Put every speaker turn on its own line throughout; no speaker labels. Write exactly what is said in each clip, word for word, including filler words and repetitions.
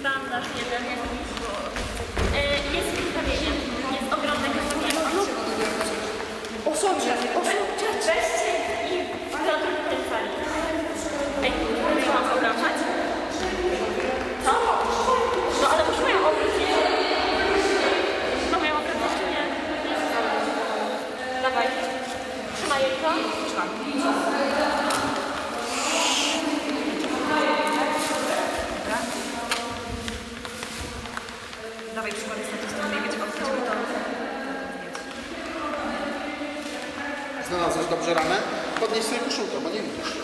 bandaż jeden. Jest kamienie. Jest ogromne kamienie.
Osądźcie, osądźcie.
Weźcie i do drugiej sali. Ej, co mam obracać? Co? No ale musimy ją obrócić. Mamy ją obracać czy nie? Dawaj. Trzymaj jej to. Trzymam.
Dawaj przykład jest na tej stronie, wiecie, obchodzimy to.
Znalazłeś dobrze ramę? Podnieś sobie koszulkę, bo nie widzisz.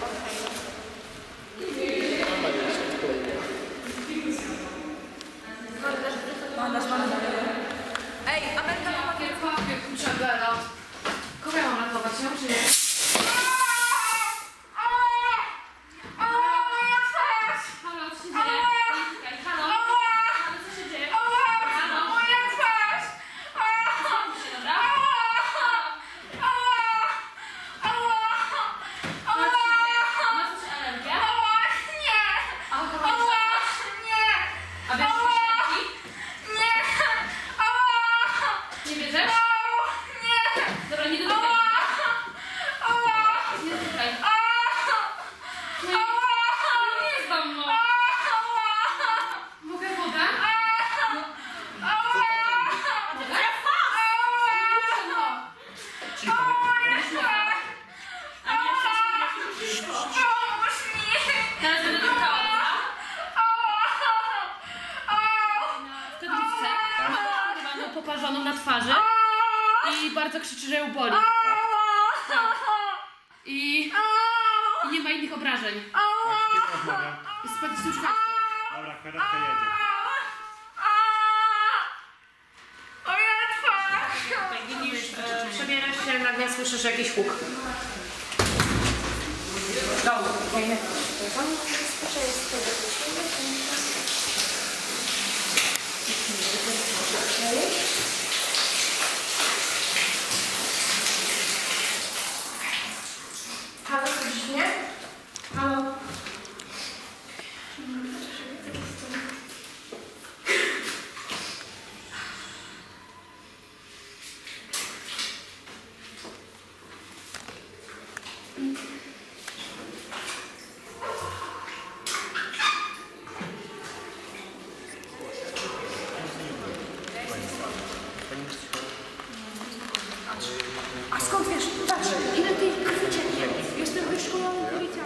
Mandasz, mandasz. Ej, Amelka, ma papier.
Papier, kurczę, Bela. Kogo ja mam ratować, ją czy nie? Halo, co się dzieje? Czekaj, halo? Halo, co się dzieje? Halo? Uspokój się, dobra? Masz coś alergię? Alkohol? A wiesz, że się leki? Nie bierzesz? Dobra, nie dotykaj. Nie dotykaj. No i... No nie znam, no. Mogę wodę? No. Wodę? Muszę, no. A nie teraz będę dotykała, dobra? W kadłubce. Mam poparzoną na twarzy. I bardzo krzyczy, że ją boli. Tak. I... I nie ma innych obrażeń. Jest z tym szkawką.
Dobra, karetka jedzie.
Tak, widzisz, e, przebierasz się, nagle słyszysz jakiś huk. Dołu.
Halo, słyszysz mnie? Halo?
A skąd wiesz? Patrz, ile tej krwi cieknie. Jestem wyszkolony policjantem.